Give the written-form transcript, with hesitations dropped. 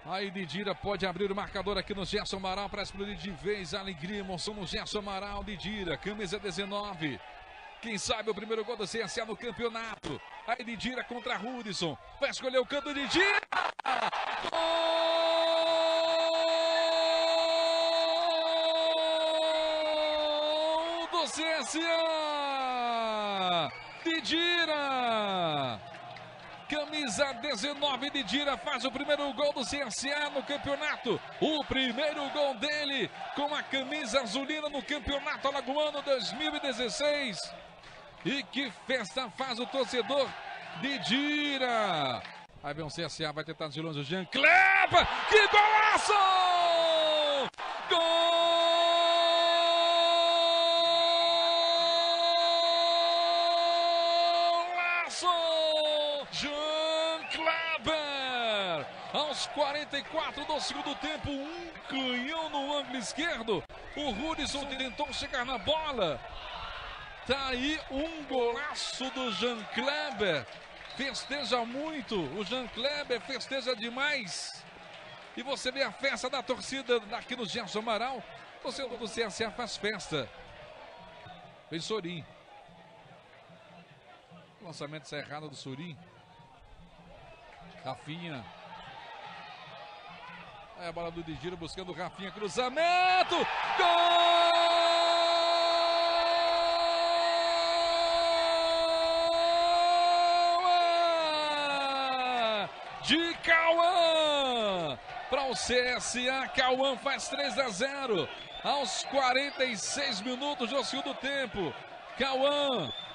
Aí Didira pode abrir o marcador aqui no Gerson Amaral para explodir de vez a alegria e emoção no Gerson Amaral. Didira, camisa 19. Quem sabe o primeiro gol do CSA no campeonato. Aí Didira contra Hudson. Vai escolher o canto de Didira. Gol do CSA. Didira. Camisa 19, Didira faz o primeiro gol do CSA no campeonato. O primeiro gol dele com a camisa azulina no campeonato alagoano 2016. E que festa faz o torcedor Didira. Aí vem o CSA, vai tentar de longe o Jean Kleber. Que golaço! Golaço! Jean Kleber, aos 44 do segundo tempo, um canhão no ângulo esquerdo. O Hudson tentou chegar na bola. Tá aí um golaço do Jean Kleber. Festeja muito, o Jean Kleber festeja demais. E você vê a festa da torcida aqui no Gerson Amaral. O torcedor do CSA faz festa. Vem Sorin. Lançamento errado do Sorin. Rafinha. Aí a bola do Didira buscando o Rafinha. Cruzamento. Gol! De Cauã. Para o CSA, Cauã faz 3-0. Aos 46 minutos do segundo tempo. Cauã